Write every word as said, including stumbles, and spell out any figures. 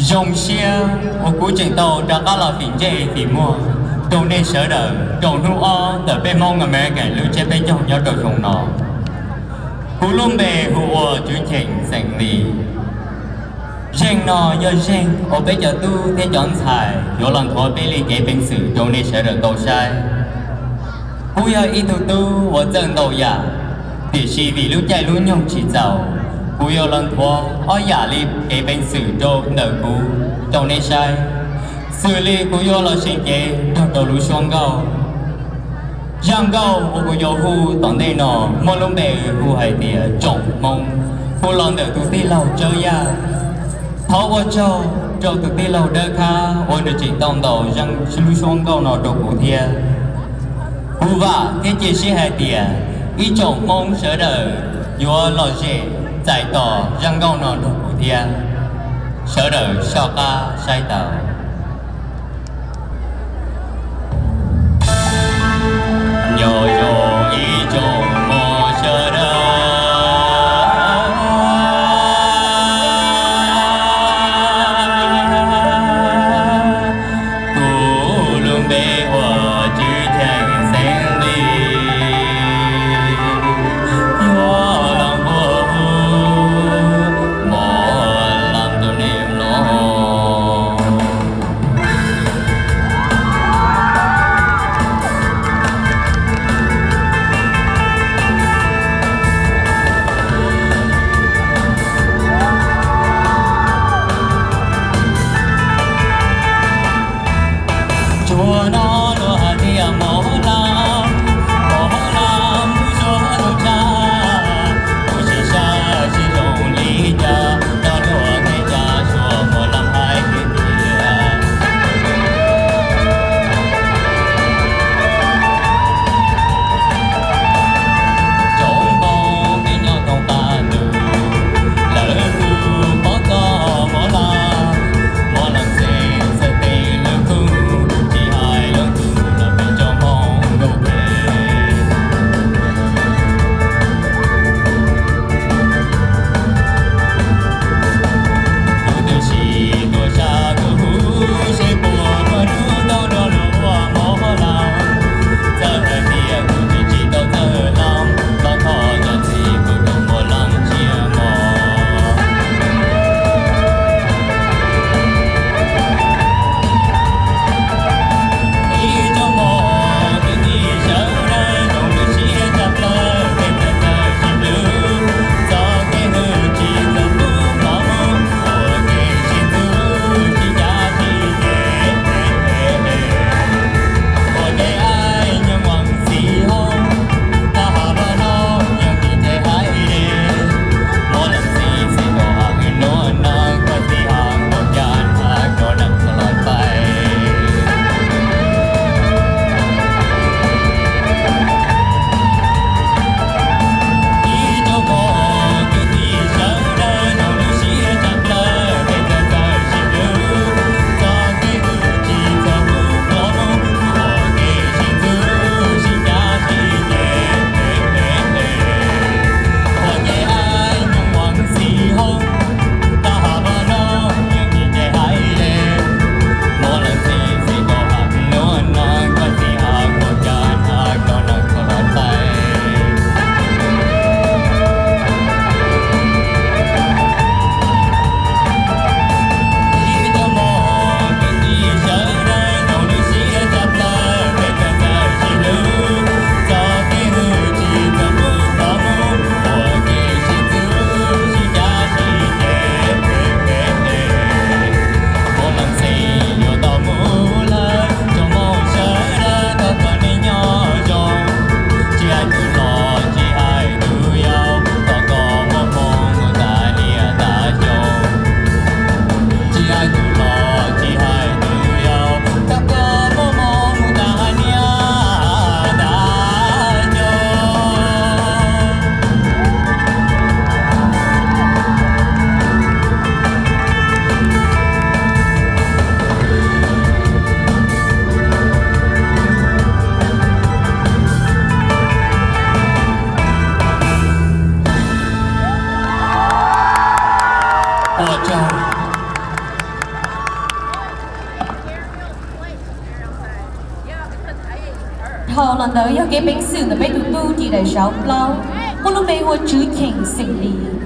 dùng xe một cú trình tàu đã có là phiền dây thì mua trong đây sở đợi trong nu o từ bên mong người mẹ cái lưu chế bên trong nhớ đồ dùng nó cú luôn bề hùa chú trình sành lì rèn nọ do rèn ở bên giờ tu thế chọn xài vô lần thôi bên ly kế bên sự trong đây sở đợi tàu sai cú giờ ít tu tu ở chân tàu giả thì chỉ vì lúc chạy lúc nhung chỉ giàu cú yêu lần thua ở giả li kế bên sự trong nợ cú trong đây sai xử lý cú yêu là sinh kế trong đầu lũ xuống gạo giang gạo của cú yêu hu tận đây nọ một lúc bề hu hay địa trộn mông hu lần được tụi tí lâu chơi ya tháo qua châu châu tụi tí lâu đỡ khá ôn được chỉ tông đầu giang lũ xuống gạo nọ đồ cú thia hu vả thế chỉ sĩ hay địa ý trộn mông sở đời vua lò dễ giải tỏ giang gạo nọ đồ cú thia sở đời sao ca sai tàu yo yo ý trộn mò sở đời cú luôn bê hòa chữ thành sáng đi yo lòng vô mò làm tôi niềm lo 呢，要给本事呢，被读读地来烧包，我们被我之前胜利。